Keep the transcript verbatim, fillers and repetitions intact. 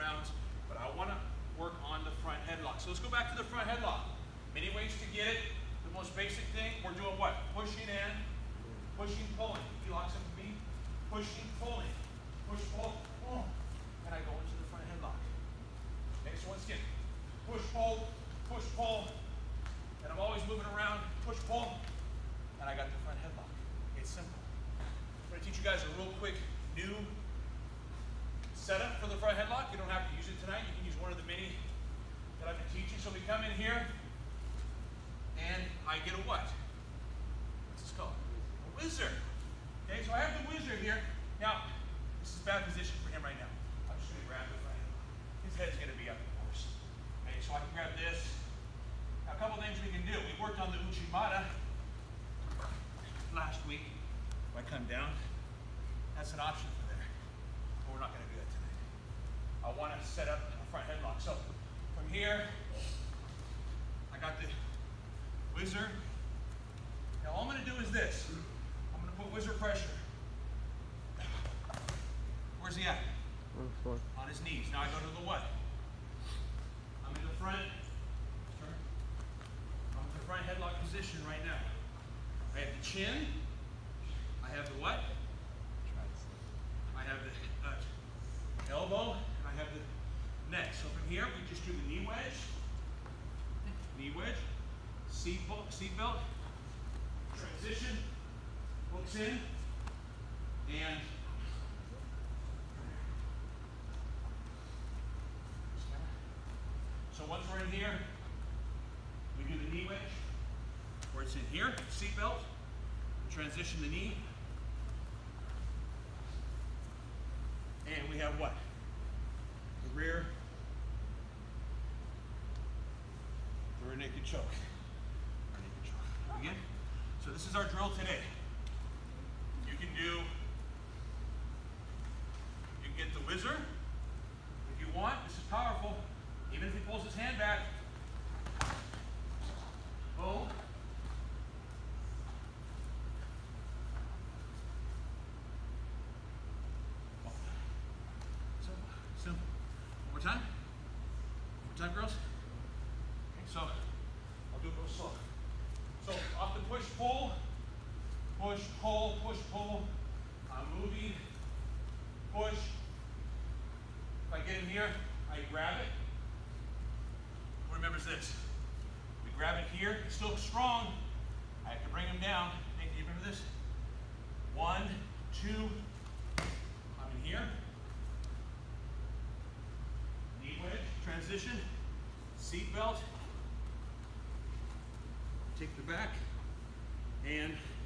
rounds, but I want to work on the front headlock. So let's go back to the front headlock. Many ways to get it. The most basic thing, we're doing what? Pushing in, pushing, pulling. He locks into me, pushing, pulling, push, pull, pull, and I go into the front headlock. Okay, so once again, push, pull, push, pull, and I'm always moving around, push, pull, and I got the front headlock. It's simple. I'm going to teach you guys a real quick new setup for the front headlock. You don't have to use it tonight. You can use one of the many that I've been teaching. So we come in here, and I get a what? What's this called? A whizzer. Okay, so I have the whizzer here. Now, this is a bad position for him right now. I'm just going to grab the front headlock. His head's going to be up, of course. Okay, so I can grab this. Now, a couple things we can do. We worked on the Uchimata last week. If I come down, that's an option for there. But we're not going to do that tonight. I want to set up a front headlock. So from here, I got the whizzer. Now all I'm going to do is this. I'm going to put whizzer pressure. Where's he at? On the floor. On his knees. Now I go to the what? I'm in the front. Turn. I'm in the front headlock position right now. I have the chin. I have the what? I have the uh, elbow, and I have the neck. So from here, we just do the knee wedge, knee wedge, seat belt, seat belt, transition, hooks in, and so once we're in here, we do the knee wedge, where it's in here, seat belt, transition the knee. And we have what? The rear, the rear naked choke. Rear naked choke. Again. So this is our drill today. You can do, you can get the whizzer if you want. This is powerful. Even if he pulls his hand back. Boom. Simple. One more time. One more time, girls. Okay, so I'll do it real slow. So off the push, pull, push, pull, push, pull. I'm moving, push. If I get in here, I grab it. Who remembers this? We grab it here. It's still strong. I have to bring him down. Hey, do you remember this? One, two. I'm in here. Knee wedge, transition, seat belt, take the back, and